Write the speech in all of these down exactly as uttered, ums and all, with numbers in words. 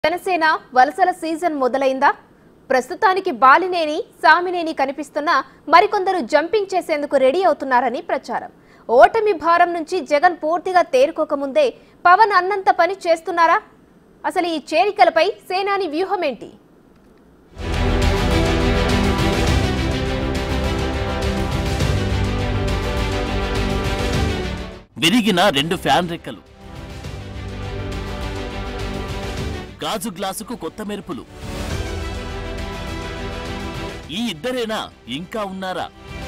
జనసేన వలసల సీజన్ మొదలైందా? ప్రస్తుతానికి బాలినేని సామినేని కనిపిస్తున్నా మరికొందరు జంపింగ్ చేసేందుకు రెడీ అవుతున్నారని ప్రచారం. ఓటమి భారం నుంచి జగన్ పూర్తిగా తేరుకోకముందే పవన్ అన్నంత పని చేస్తున్నారా? అసలు ఈ చేరికలపై సేనాని వ్యూహం ఏంటి? విరిగిన రెండు ఫ్యాన్ రెక్కలు, గాజు గ్లాసుకు కొత్త మెరుపులు. ఈ ఇద్దరేనా ఇంకా ఉన్నారా?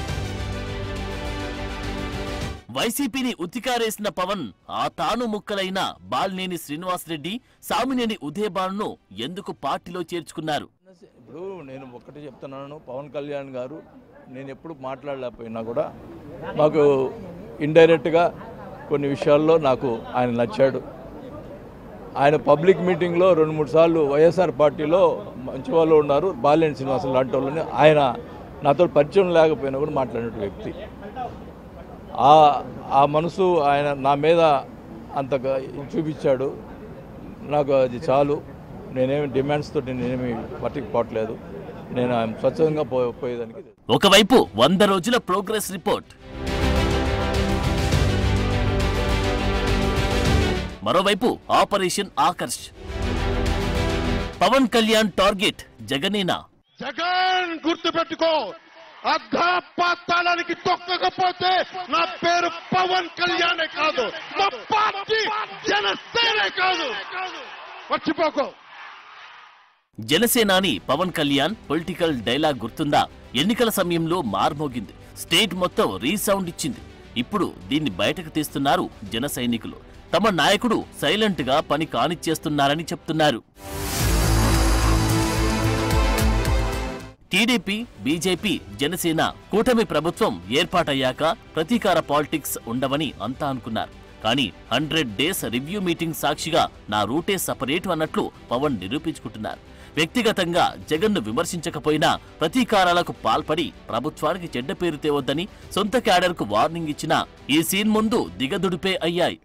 వైసీపీని ఉతికారేసిన పవన్ ఆ తాను ముక్కలైన బాలినేని శ్రీనివాసరెడ్డి, సామినేని ఉదయభానును ఎందుకు పార్టీలో చేర్చుకున్నారు? ఇప్పుడు నేను ఒక్కటి చెప్తున్నాను, పవన్ కళ్యాణ్ గారు నేను ఎప్పుడు మాట్లాడలేకపోయినా కూడా మాకు ఇండైరెక్ట్గా కొన్ని విషయాల్లో నాకు ఆయన నచ్చాడు. ఆయన పబ్లిక్ మీటింగ్లో రెండు మూడు సార్లు వైఎస్ఆర్ పార్టీలో మంచి వాళ్ళు ఉన్నారు, బాలినేని శ్రీనివాసరావు లాంటి వాళ్ళని ఆయన నాతో పరిచయం లేకపోయినా కూడా మాట్లాడిన వ్యక్తి. ఆ ఆ మనసు ఆయన నా మీద అంతగా చూపించాడు. నాకు అది చాలు. నేనేమి డిమాండ్స్ తోటి నేనేమి పట్టుకుపోవట్లేదు. నేను ఆయన స్వచ్ఛందంగా పో పోయేదానికి. ఒకవైపు వంద రోజుల ప్రోగ్రెస్ రిపోర్ట్, మరోవైపు ఆపరేషన్ ఆకర్ష్. పవన్ కళ్యాణ్ టార్గెట్ జగనేనా? జగన్ గుర్తుపెట్టుకో, అర్ధపాతాళానికి తొక్కకపోతే నా పేరు పవన్ కళ్యాణే కాదు, నా పార్టీ జనసేనే కాదు, మర్చిపోకో. జనసేనాని పవన్ కళ్యాణ్ పొలిటికల్ డైలాగ్ గుర్తుందా? ఎన్నికల సమయంలో మార్మోగింది, స్టేట్ మొత్తం రీసౌండ్ ఇచ్చింది. ఇప్పుడు దీన్ని బయటకు తీస్తున్నారు జన సైనికులు. తమ నాయకుడు సైలెంట్ గా పని కానిచ్చేస్తున్నారని చెప్తున్నారు. టీడీపీ, బీజేపీ, జనసేన కూటమి ప్రభుత్వం ఏర్పాటయ్యాక ప్రతీకార పాలిటిక్స్ ఉండవని అంతా అనుకున్నారు. కానీ హండ్రెడ్ డేస్ రివ్యూ మీటింగ్ సాక్షిగా నా రూటే సపరేటు అన్నట్లు పవన్ నిరూపించుకుంటున్నారు. వ్యక్తిగతంగా జగన్ను విమర్శించకపోయినా ప్రతీకారాలకు పాల్పడి ప్రభుత్వానికి చెడ్డ పేరు తేవద్దని సొంత క్యాడర్కు వార్నింగ్ ఇచ్చినా ఈ సీన్ ముందు దిగదుడిపే అయ్యాయి.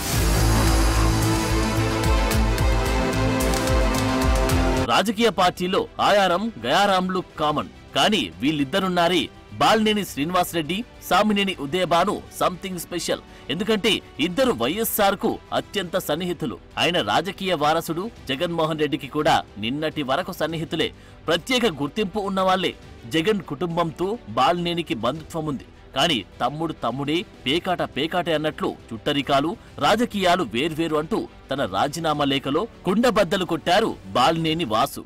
రాజకీయ పార్టీలో ఆయారం గయారాంలు కామన్, కానీ వీళ్ళిద్దరున్నారే బాలినేని శ్రీనివాసరెడ్డి, సామినేని ఉదయభాను సంథింగ్ స్పెషల్. ఎందుకంటే ఇద్దరు వైఎస్ఆర్ కు అత్యంత సన్నిహితులు. ఆయన రాజకీయ వారసుడు జగన్మోహన్ రెడ్డికి కూడా నిన్నటి వరకు సన్నిహితులే, ప్రత్యేక గుర్తింపు ఉన్నవాళ్లే. జగన్ కుటుంబంతో బాలినేనికి బంధుత్వం ఉంది. కానీ తమ్ముడు తమ్ముడే, పేకాట పేకాటే అన్నట్లు చుట్టరికాలు, రాజకీయాలు వేర్వేరు అంటూ తన రాజీనామా లేఖలో కుండబద్దలు కొట్టారు బాలినేని వాసు.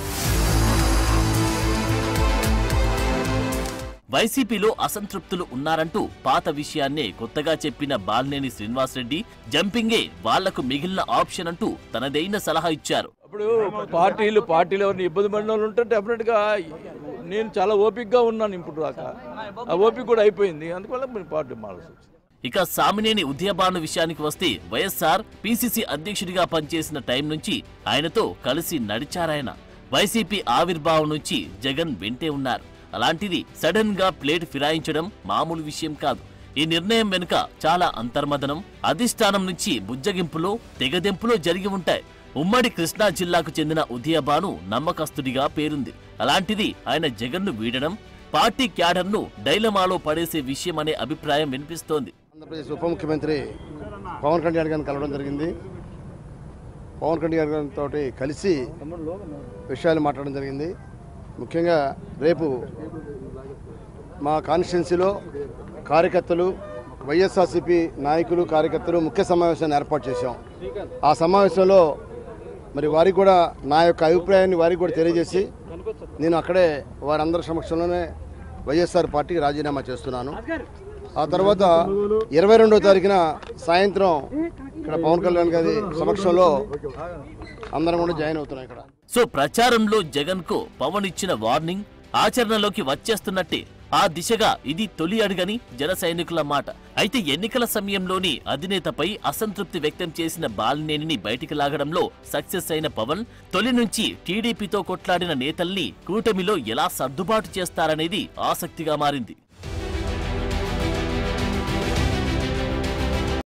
వైసీపీలో అసంతృప్తులు ఉన్నారంటూ పాత విషయాన్నే కొత్తగా చెప్పిన బాలినేని శ్రీనివాసరెడ్డి జంపింగే వాళ్లకు మిగిలిన ఆప్షన్ అంటూ తనదైన సలహా ఇచ్చారు. ఇప్పుడు పార్టీలు పార్టీలు ఎవరిని ఇబ్బంది పడిన వాళ్ళు ఉంటే డెఫినెట్గా నేను చాలా ఓపికగా ఉన్నాను. ఇప్పుడు దాకా ఆ ఓపిక కూడా అయిపోయింది, అందువల్ల పార్టీ మారాల్సి వచ్చింది. ఇక సామినేని ఉదయభాను విషయానికి వస్తే వైఎస్ఆర్ పీసీసీ అధ్యక్షుడిగా పనిచేసిన టైం నుంచి ఆయనతో కలిసి నడిచారాయన. వైసీపీ ఆవిర్భావం నుంచి జగన్ వెంటే ఉన్నారు. అలాంటిది సడన్ గా ప్లేట్ ఫిరాయించడం మామూలు విషయం కాదు. ఈ నిర్ణయం వెనుక చాలా అంతర్మదనం, అధిష్టానం నుంచి బుజ్జగింపులో తెగదెంపులో జరిగి ఉంటాయి. ఉమ్మడి కృష్ణా జిల్లాకు చెందిన ఉదయభాను నమ్మకస్తుడిగా పేరుంది. అలాంటిది ఆయన జగన్ను వీడడం పార్టీ క్యాడర్ను డైలమాలో పడేసే విషయం అనే అభిప్రాయం వినిపిస్తోంది. ఆంధ్రప్రదేశ్ ఉప ముఖ్యమంత్రి పవన్ కళ్యాణ్ గారిని కలవడం జరిగింది. పవన్ కళ్యాణ్ గారితో కలిసి విషయాలు మాట్లాడడం జరిగింది. ముఖ్యంగా రేపు మా కాన్స్టిట్యున్సీలో కార్యకర్తలు, వైఎస్ఆర్సీపీ నాయకులు, కార్యకర్తలు ముఖ్య సమావేశాన్ని ఏర్పాటు చేశాం. ఆ సమావేశంలో మరి వారికి కూడా నా యొక్క అభిప్రాయాన్ని వారికి కూడా తెలియజేసి నేను అక్కడే వారందరి సమక్షంలోనే వైఎస్ఆర్ పార్టీకి రాజీనామా చేస్తున్నాను. ఆ తర్వాత ఇరవై రెండో తారీఖున సాయంత్రం ఇక్కడ పవన్ కళ్యాణ్ గారి సమక్షంలో అందరం కూడా జాయిన్ అవుతున్నాం ఇక్కడ. సో ప్రచారంలో జగన్ కు పవన్ ఇచ్చిన వార్నింగ్ ఆచరణలోకి వచ్చేస్తున్నట్టే. ఆ దిశగా ఇది తొలి అడుగని జన సైనికుల మాట. అయితే ఎన్నికల సమయంలోని అధినేతపై అసంతృప్తి వ్యక్తం చేసిన బాలినేనిని బయటికి లాగడంలో సక్సెస్ అయిన పవన్ తొలి నుంచి టీడీపీతో కొట్లాడిన నేతల్ని కూటమిలో ఎలా సర్దుబాటు చేస్తారనేది ఆసక్తిగా మారింది.